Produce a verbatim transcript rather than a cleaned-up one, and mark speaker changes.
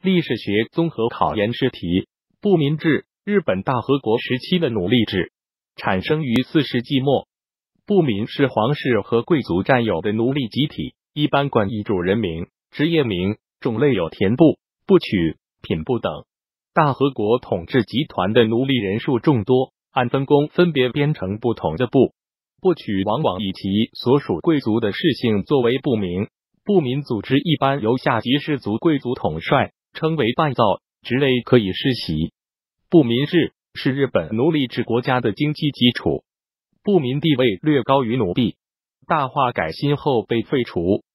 Speaker 1: 历史学综合考研试题：部民制，日本大和国时期的奴隶制，产生于四世纪末。部民是皇室和贵族占有的奴隶集体，一般冠以主人名、职业名，种类有田部、部曲、品部等。大和国统治集团的奴隶人数众多，按分工分别编成不同的部。部曲往往以其所属贵族的氏姓作为部名。部民组织一般由下级氏族贵族统帅，称为半造，职类可以世袭。部民制是日本奴隶制国家的经济基础。部民地位略高于奴婢，大化改新后被废除，